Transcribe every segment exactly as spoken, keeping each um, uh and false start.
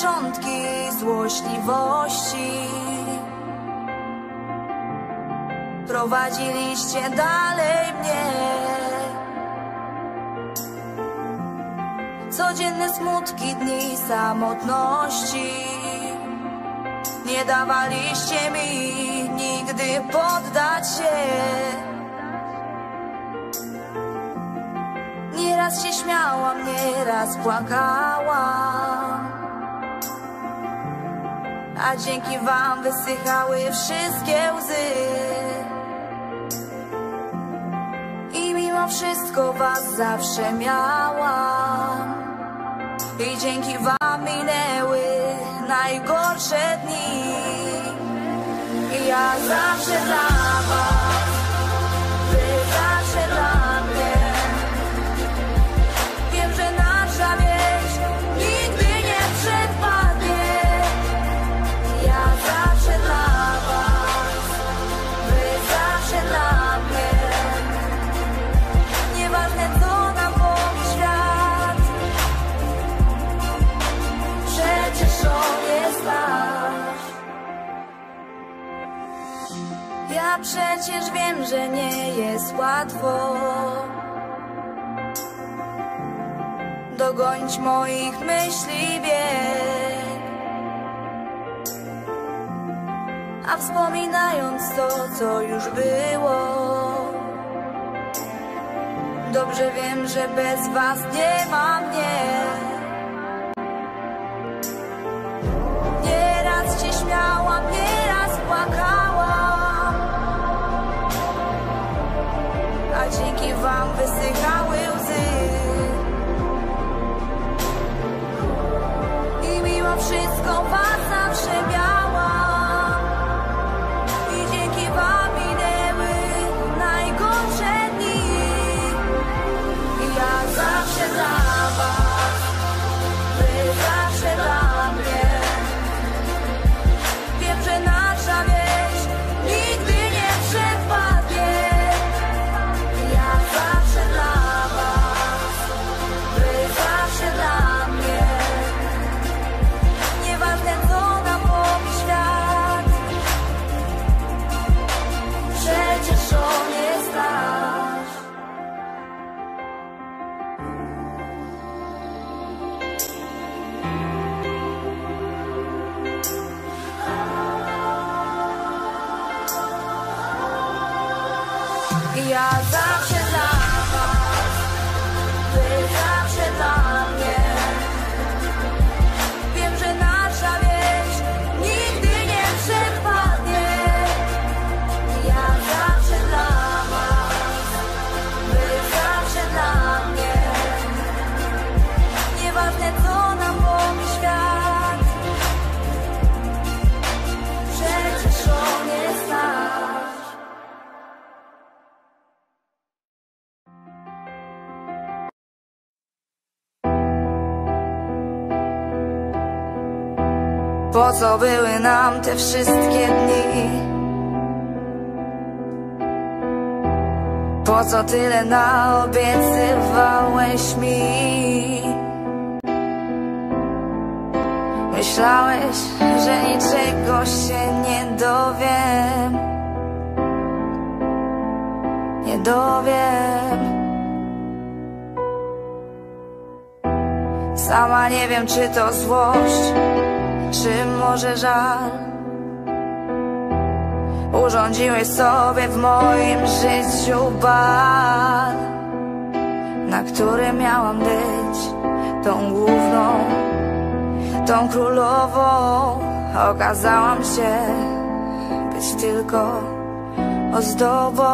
początki złośliwości. Prowadziliście dalej mnie. Codzienne smutki, dni samotności. Nie dawaliście mi nigdy poddać się. Nieraz się śmiałam, nieraz płakałam, a dzięki wam wysychały wszystkie łzy. I mimo wszystko was zawsze miałam. I dzięki wam minęły najgorsze dni. I ja zawsze dla was, wy zawsze dla mnie. Wiem, że nasza wieś nigdy nie przepadnie. Ja zawsze dla was, wy zawsze dla mnie. Nieważne co nam powie świat, przecież on jest nasz. Ja przecież wiem, że nie jest łatwo dogonić moich myśli bieg, a wspominając to, co już było, dobrze wiem, że bez was nie ma mnie. Nieraz się śmiałam, nieraz płakałam, a dzięki wam wysychały łzy. I mimo wszystko was zawsze miałam. I dzięki wam minęły najgorsze dni. I ja zawsze dla was, wy zawsze dla mnie. Wiem, że nasza wieś nigdy nie przepadnie. Ja zawsze dla was, wy zawsze dla mnie. Nieważne co nam powie świat, przecież on jest nasz. Ja zawsze dla was, wy zawsze dla mnie. Wiem, że nasza wieś nigdy nie przepadnie. Ja zawsze dla was, wy zawsze dla mnie. Nieważne co nam powie świat, przecież on jest nasz. Po co były nam te wszystkie dni? Po co tyle naobiecywałeś mi? Myślałeś, że niczego się nie dowiem. Nie dowiem. Sama nie wiem, czy to złość, czy może żal. Urządziłeś sobie w moim życiu bal, na który miałam być tą główną, tą królową. Okazałam się być tylko ozdobą.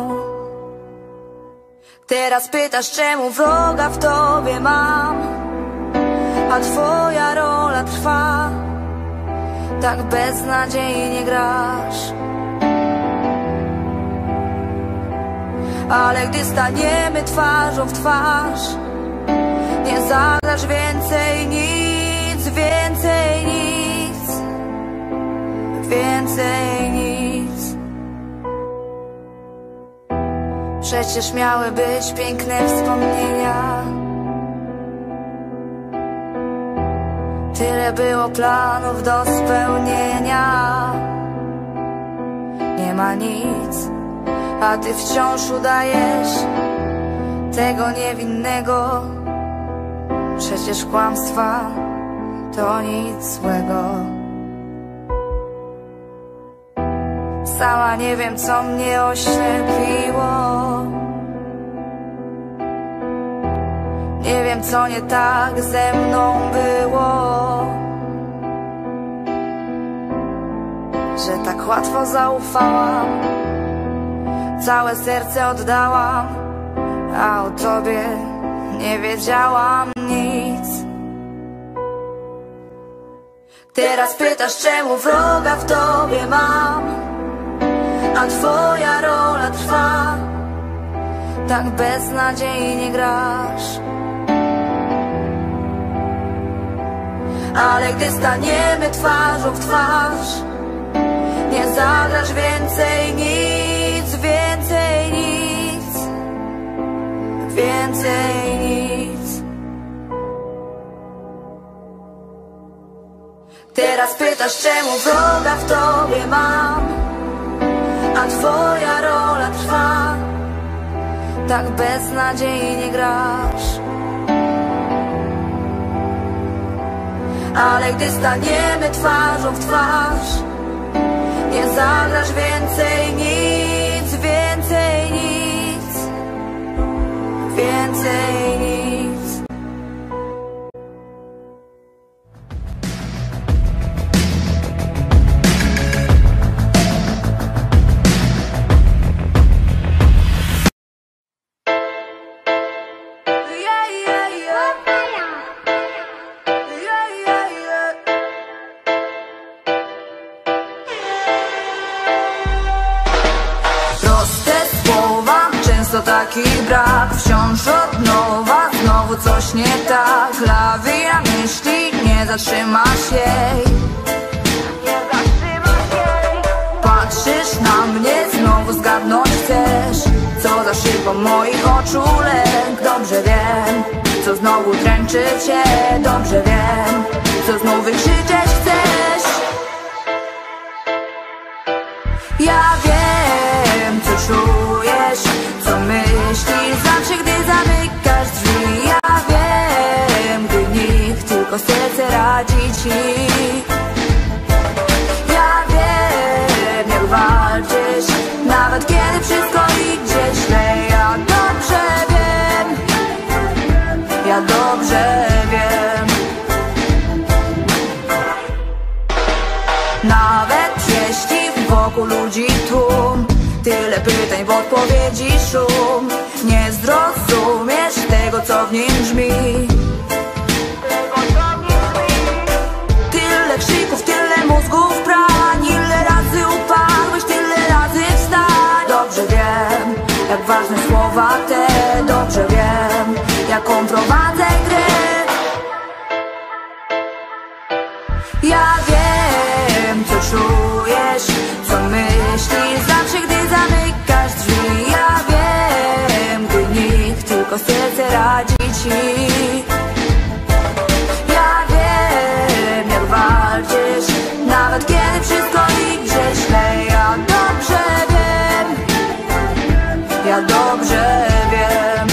Teraz pytasz, czemu wroga w tobie mam, a twoja rola trwa. Tak beznadziejnie grasz. Ale gdy staniemy twarzą w twarz, nie zagrasz więcej nic, więcej nic, więcej nic. Przecież miały być piękne wspomnienia. Tyle było planów do spełnienia. Nie ma nic, a ty wciąż udajesz tego niewinnego. Przecież kłamstwa to nic złego. Sama nie wiem, co mnie oślepiło. Nie wiem, co nie tak ze mną było, że tak łatwo zaufałam, całe serce oddałam, a o tobie nie wiedziałam nic. Teraz pytasz, czemu wroga w tobie mam, a twoja rola trwa. Tak beznadziejnie grasz. Ale gdy staniemy twarzą w twarz, nie zagrasz więcej nic, więcej nic, więcej nic. Teraz pytasz, czemu wroga w tobie mam, a twoja rola trwa. Tak beznadziejnie grasz. Ale gdy staniemy twarzą w twarz, nie zagrasz więcej nic, więcej nic, więcej nic. Taki brak, wciąż od nowa, znowu coś nie tak. Lawina myśli, nie zatrzymasz jej. Patrzysz na mnie, znowu zgadnąć chcesz. Co za szybą moich oczu lęk. Dobrze wiem, co znowu dręczy cię. Dobrze wiem, co znów wykrzyczeć chcesz. Ja wiem, co czujesz, co myślisz zawsze, gdy zamykasz drzwi. Ja wiem, gdy nikt, tylko serce radzi ci. Ja wiem, jak walczysz, nawet kiedy wszystko idzie źle. Ja dobrze wiem, ja dobrze wiem. Nawet jeśli wokół ludzi tłum, tyle pytań, w odpowiedzi szum. Nie zrozumiesz tego, co w nim brzmi. Tyle krzyków, tyle mózgów prań. Ile razy upadłeś, tyle razy wstań. Dobrze wiem, jak ważne słowa te. Dobrze wiem, jaką prowadzę grę. Ja wiem, co czujesz, co myślisz zawsze, gdy zamykasz drzwi. Ja wiem, gdy nikt, tylko serce radzi ci. Ja wiem, jak walczysz, nawet kiedy wszystko idzie źle. Ja dobrze wiem, ja dobrze wiem.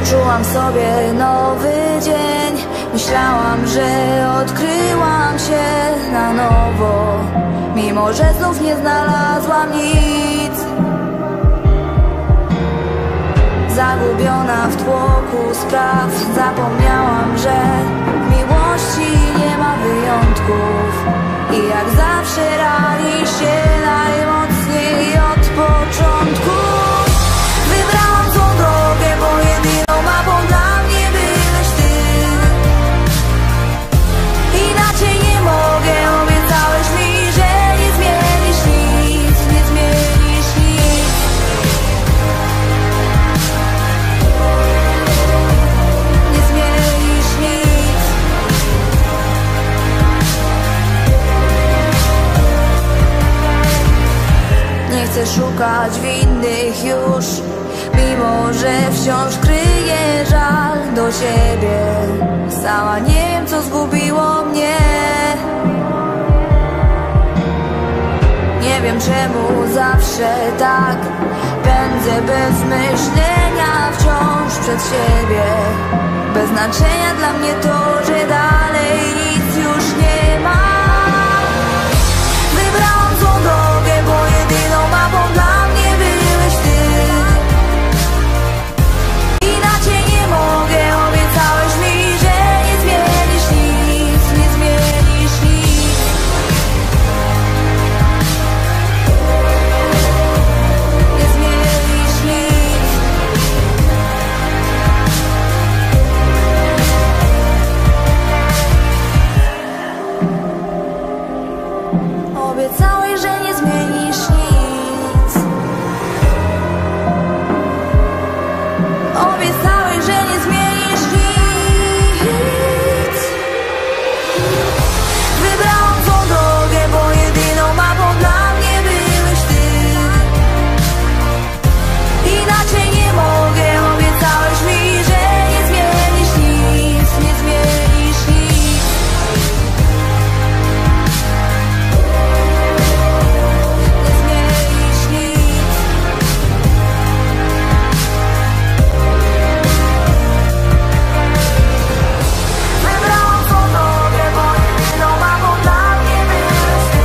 Poczułam sobie nowy dzień. Myślałam, że odkryłam się na nowo, mimo że znów nie znalazłam nic. Zagubiona w tłoku spraw, zapomniałam, że w miłości nie ma wyjątków. I jak zawsze rani się najmocniej od początku. Wybrałam tą drogę, bo jedyną mapą dla mnie byłeś ty. Inaczej nie mogę, obiecałeś mi, że nie zmienisz nic, nie zmienisz nic. Nie zmienisz nic. Nie chcę szukać winnych już, mimo że wciąż kryję żal do ciebie. Sama nie wiem, co zgubiło mnie. Nie wiem, czemu zawsze tak pędzę bez myślenia wciąż przed siebie. Bez znaczenia dla mnie to, że dalej nic już nie ma. Wybrałam tą drogę, bo jedyną mapą dla mnie byłeś ty. Inaczej nie mogę, obiecałeś mi, że nie zmienisz nic, nie zmienisz nic. Nie zmienisz nic. Obiecałeś, że nie zmienisz nic. Obiecałeś, że nie zmienisz nic. Wybrałam tą drogę, bo jedyną mapą dla mnie byłeś ty. Inaczej nie mogę, obiecałeś mi, że nie zmienisz nic, nie zmienisz nic. Nie zmienisz nic. Wybrałam tą drogę, bo jedyną mapą dla mnie byłeś ty.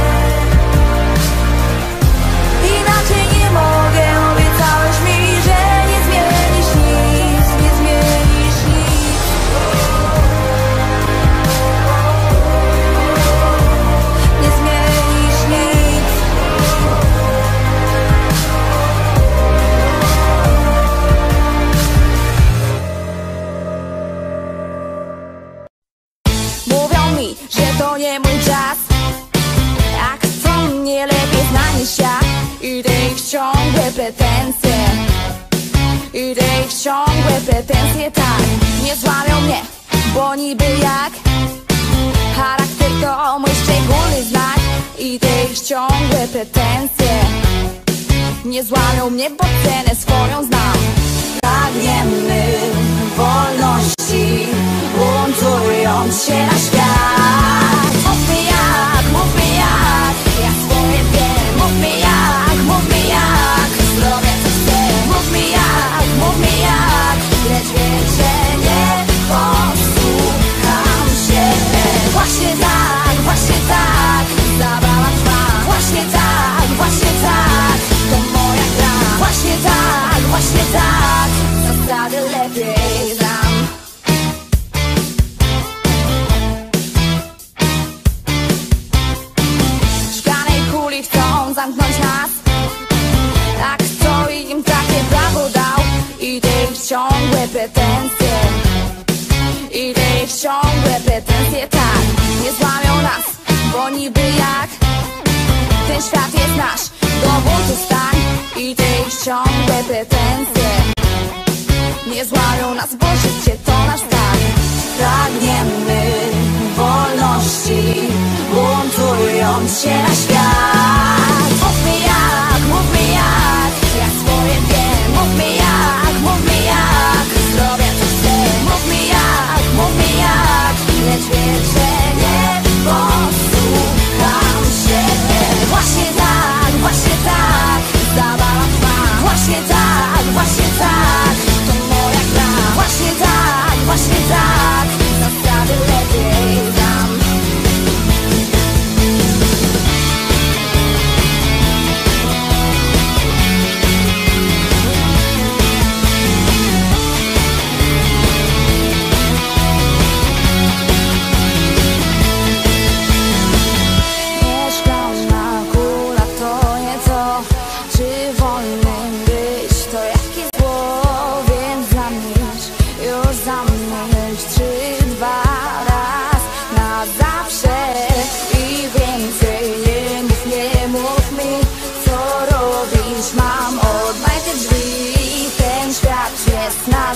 Inaczej nie mogę, obiecałeś mi, że nie zmienisz nic, nie zmienisz nic. Nie zmienisz nic. Mówią mi, że to nie mój czas, a kto mnie lepiej zna niż ja. I te ich ciągłe pretensje, i te ich ciągłe pretensje, tak, nie złamią mnie, bo niby jak charakter to mój szczególny znak. I te ich ciągłe pretensje nie złamią mnie, bo cenę swoją znam. Pragniemy wolności, buntując się na świat. Mów mi jak, mów mi jak, ja swoje wiem. Mów mi jak, mów mi jak, zrobię co chcę. Mów mi jak, mów mi jak, lecz wiem, że nie posłucham się. Właśnie tak, właśnie tak, zabawa trwa. Właśnie tak, właśnie tak, to moja gra. Właśnie tak, właśnie tak, zasady lepiej znam. Szklanej kuli chcą zamknąć nas, a kto im takie prawo dał? I te ich ciągłe pretensje, i te ich ciągłe pretensje, tak, nie złamią nas, bo niby jak ten świat jest nasz, do buntu stań. I te ich ciągłe pretensje nie złamią nas, bo życie to nasz stan. Pragniemy wolności, buntując się na świat. Mów mi jak, mów mi jak, ja swoje wiem. Mów mi jak, mów mi jak, zrobię co chcę. Mów mi jak, mów mi jak, lecz wiem, że nie posłucham się. Właśnie tak, właśnie tak, zabawa trwa. Właśnie tak, właśnie tak, to moja gra. Właśnie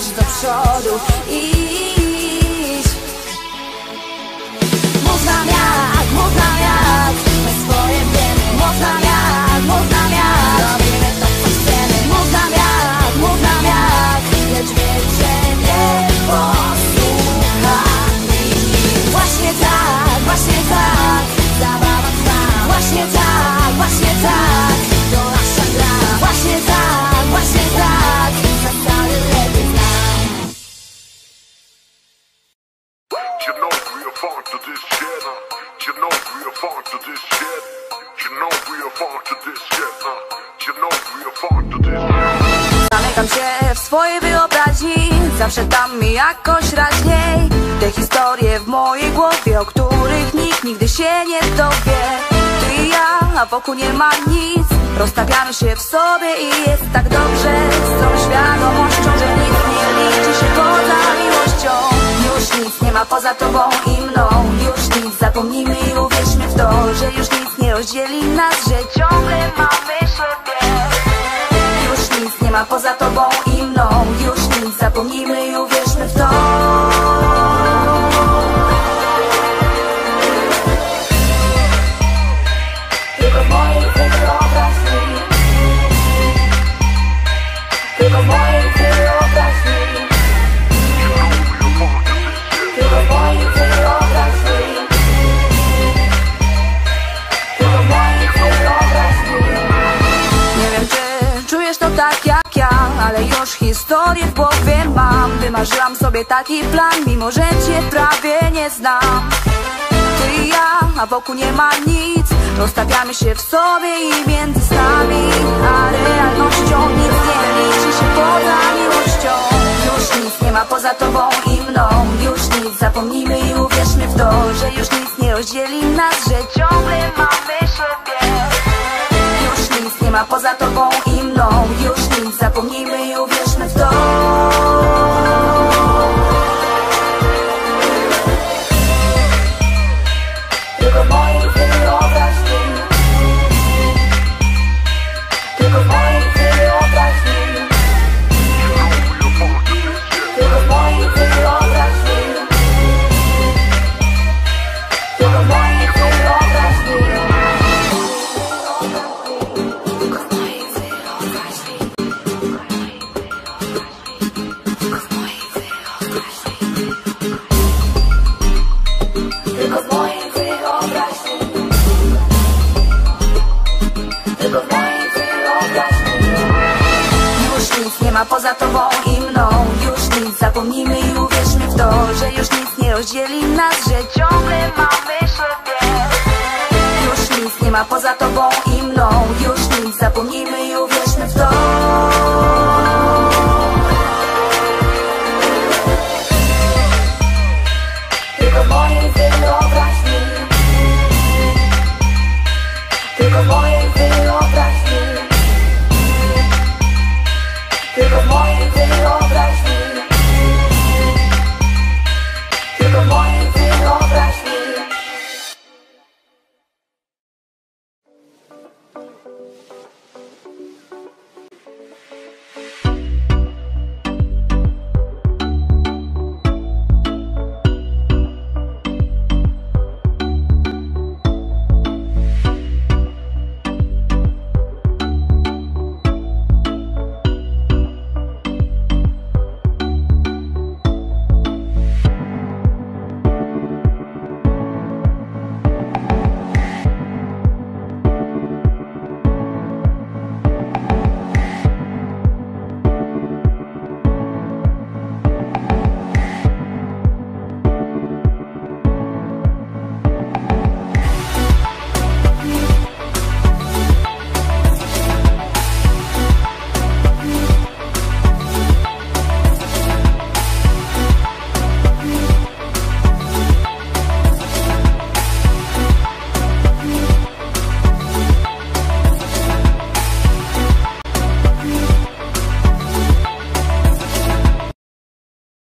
masz do przodu iść. Mów nam jak, mów nam jak, my swoje wiemy. Mów nam jak, mów nam jak, robimy to co chcemy. Mów nam jak, mów nam jak, lecz wiedz, że nie posłucha nikt. Właśnie tak, właśnie tak, zabawa trwa. Właśnie tak, właśnie tak, to nasza gra. Właśnie tak, właśnie tak, zasady lepiej znam. You know we are fun to this shit, huh? You know we are fun to this shit. You know we are fun to this shit, huh? You know we are fun to this shit. Zamykam się w swojej wyobraźni, zawsze tam mi jakoś raźniej. Te historie w mojej głowie, o których nikt nigdy się nie dowie. Ty i ja, a wokół nie ma nic. Rozstawiamy się w sobie i jest tak dobrze. Z tą świadomością, że nic nie liczy się poza miłością. Już nic nie ma poza tobą i mną. Już nic, zapomnijmy i uwierzmy w to, że już nic nie rozdzieli nas, że ciągle mamy siebie. Już nic nie ma poza tobą i mną. Już nic, zapomnijmy i uwierzmy w to. Tylko w mojej wyobraźni, tylko w mojej wyobraźni, tylko w mojej wyobraźni, tylko w mojej wyobraźni. Nie wiem, czy czujesz to tak jak ja, ale już historię w głowie mam. Wymarzyłam sobie taki plan, mimo że cię prawie nie znam. Ty i ja, a wokół nie ma nic. Rozstawiamy się w sobie i między nami, a realnością nic nie liczy się poza miłością. Już nic nie ma poza tobą i mną. Już nic, zapomnijmy i uwierzmy w to, że już nic nie rozdzieli nas, że ciągle mamy siebie. Już nic nie ma poza tobą i mną. Już nic, zapomnijmy i uwierzmy w to. Tylko w mojej wyobraźni, tylko w mojej wyobraźni, tylko w mojej wyobraźni, tylko w mojej wyobraźni, tylko w mojej wyobraźni, tylko w mojej wyobraźni, tylko w mojej wyobraźni, tylko w mojej wyobraźni. Już nic nie ma poza tobą i mną. Już nic, zapomnijmy i uwierzmy w to, że już nic nie rozdzieli nas, że ciągle mamy siebie. Już nic nie ma poza tobą